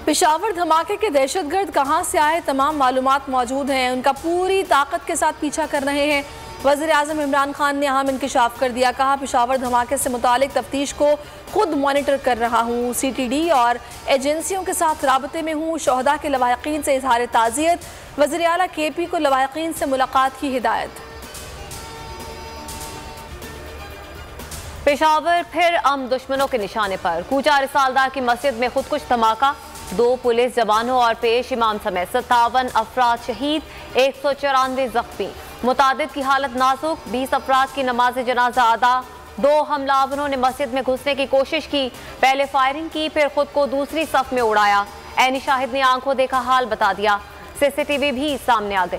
पेशावर धमाके के दहशतगर्द कहां से आए, तमाम मालूमात मौजूद हैं। उनका पूरी ताकत के साथ पीछा कर रहे हैं। वज़ीर आज़म इमरान खान ने अहम इंकशाफ कर दिया। कहा, पेशावर धमाके से मुतालिक तफ्तीश को खुद मॉनिटर कर रहा हूँ। CTD और एजेंसियों के साथ राबते में हूँ। शहदा के लवाहिकीन से इजहार ताज़ियत। वज़ीर आला KP को लवाहिकीन से मुलाकात की हिदायत। पेशावर फिर दुश्मनों के निशाने पर। कूचा रिसालदार की मस्जिद में खुदकुश धमाका, 2 पुलिस जवानों और पेश इमाम समेत 57 अफराद शहीद, 194 जख्मी। मुतादिद की हालत नाजुक, 20 अफराद की नमाज जनाजा अदा। 2 हमलावरों ने मस्जिद में घुसने की कोशिश की, पहले फायरिंग की, फिर खुद को दूसरी सफ में उड़ाया। ऐनी शाहिद ने आंखों देखा हाल बता दिया। CCTV भी सामने आ गई।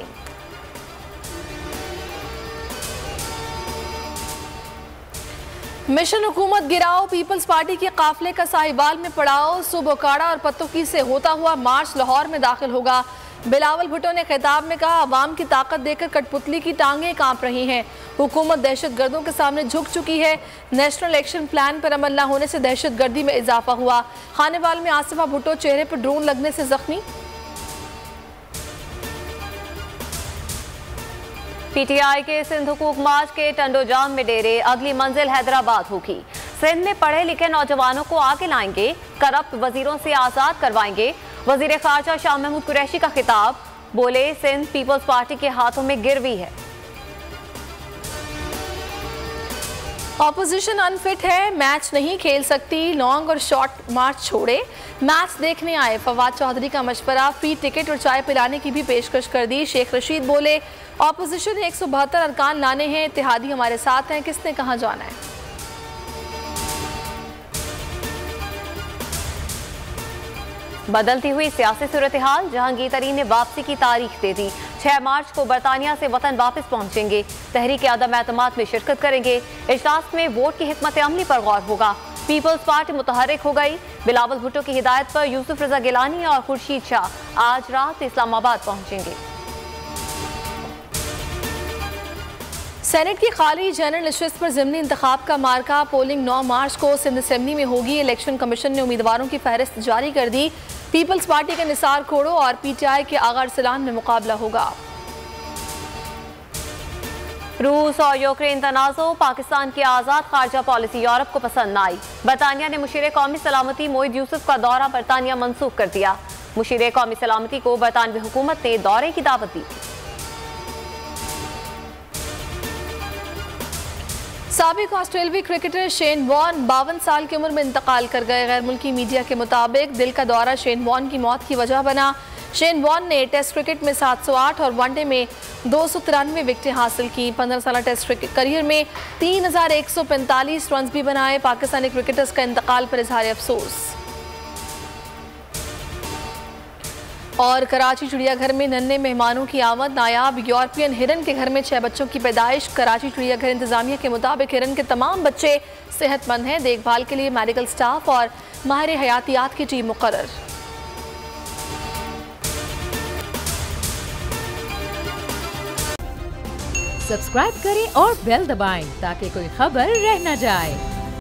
मिशन हुकूमत गिराओ, पीपल्स पार्टी के काफिले का साहिवाल में पड़ाव। सुबोकाड़ा और पत्तुकी से होता हुआ मार्च लाहौर में दाखिल होगा। बिलावल भुट्टो ने खिताब में कहा, अवाम की ताकत देखकर कठपुतली की टांगें कांप रही हैं। हुकूमत दहशतगर्दों के सामने झुक चुकी है। नेशनल एक्शन प्लान पर अमल न होने से दहशतगर्दी में इजाफा हुआ। खानेवाल में आसिफा भुट्टो चेहरे पर ड्रोन लगने से जख्मी। PTI के सिंध हुकूक मार्च के टंडोजाम में डेरे, अगली मंजिल हैदराबाद होगी। सिंध में पढ़े लिखे नौजवानों को आगे लाएंगे, करप्ट वजीरों से आजाद करवाएंगे। वजीर खारजा शाह महमूद कुरैशी का खिताब, बोले सिंध पीपल्स पार्टी के हाथों में गिरवी है। ऑपोजिशन अनफिट है, मैच नहीं खेल सकती, लॉन्ग और शॉर्ट मार्च छोड़े। मैच देखने आए फवाद चौधरी का मशवरा, फ्री टिकट और चाय पिलाने की भी पेशकश कर दी। शेख रशीद बोले, ऑपोजिशन 172 अरकान लाने हैं, इत्तेहादी हमारे साथ हैं, किसने कहां जाना है। बदलती हुई सियासी सूरत हाल, जहांगीर तरीन ने वापसी की तारीख दे दी। 6 मार्च को बरतानिया से वतन वापस पहुंचेंगे। तहरीक अदम एतमाद में शिरकत करेंगे। इजलास में वोट की हिकमत अमली पर गौर होगा। पीपल्स पार्टी मुतहरिक हो गई। बिलावल भुट्टो की हिदायत पर यूसुफ रजा गिलानी और खुर्शीद शाह आज रात इस्लामाबाद पहुंचेंगे। सेनेट की खाली जनरल नशिस्त पर ज़िमनी इंतखाब का मार्का। पोलिंग 9 मार्च को सिंध असेंबली में होगी। इलेक्शन कमीशन ने उम्मीदवारों की फहरिस्त जारी कर दी। पीपल्स पार्टी के निसार खोड़ो और PTI के आगा अरसलान में मुकाबला होगा। रूस और यूक्रेन तनाज़ो, पाकिस्तान की आज़ाद खारजा पॉलिसी यूरोप को पसंद न आई। बरतानिया ने मुशीर कौमी सलामती मोईद यूसुफ का दौरा बरतानिया मनसूख कर दिया। मुशीर कौमी सलामती को बरतानवी हुकूमत ने दौरे की दावत दी थी। साबिक ऑस्ट्रेलियाई क्रिकेटर शेन वॉर्न 52 साल की उम्र में इंतकाल कर गए। गैर मुल्की मीडिया के मुताबिक दिल का दौरा शेन वॉर्न की मौत की वजह बना। शेन वॉर्न ने टेस्ट क्रिकेट में 708 और वनडे में 293 विकेटें हासिल की। 15 साल टेस्ट क्रिकेट करियर में 3145 रन भी बनाए। पाकिस्तानी क्रिकेटर्स का इंतकाल पर इजहार अफसोस। और कराची चिड़ियाघर में नन्हे मेहमानों की आमद। नायाब यूरोपियन हिरन के घर में 6 बच्चों की पैदाइश। कराची चिड़ियाघर इंतजामिया के मुताबिक हिरन के तमाम बच्चे सेहतमंद हैं। देखभाल के लिए मेडिकल स्टाफ और माहिर हयातियात की टीम मुकर्रर। सब्सक्राइब करें और बेल दबाएं ताकि कोई खबर रह न जाए।